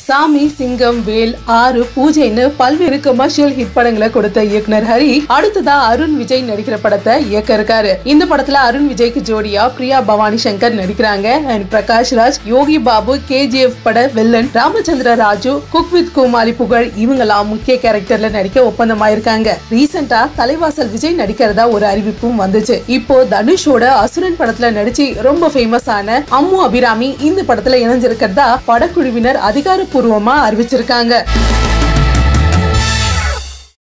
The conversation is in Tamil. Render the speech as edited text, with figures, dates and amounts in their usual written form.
சாமி, சிங்கம், வேல், ஆறு, பூஜைன்னு பல்வேறு கமர்ஷியல் ஹிட் படங்களை கொடுத்த இயக்குனர் ஹரி அடுத்ததா அருண் விஜய் நடிக்கிற படத்தை இயக்க இருக்காரு. இந்த படத்துல அருண் விஜய்க்கு ஜோடியா பிரியா பவானி சங்கர் நடிக்கிறாங்க. அண்ட் பிரகாஷ் ராஜ், யோகி பாபு, KGF பட வில்லன் ராமச்சந்திர ராஜு, குக் வித் கோமாளி புகழ் இவங்கெல்லாம் முக்கிய கேரக்டர்ல நடிக்க ஒப்பந்தமாயிருக்காங்க. ரீசெண்டா தலைவாசல் விஜய் நடிக்கிறதா ஒரு அறிவிப்பும் வந்துச்சு. இப்போ தனுஷோட அசுரன் படத்துல நடிச்சு ரொம்ப ஃபேமஸ் ஆன அம்மு அபிராமி இந்த படத்துல இணைஞ்சிருக்கிறதா படக்குழுவினர் அதிகாரப்பூர்வமா அறிவிச்சிருக்காங்க.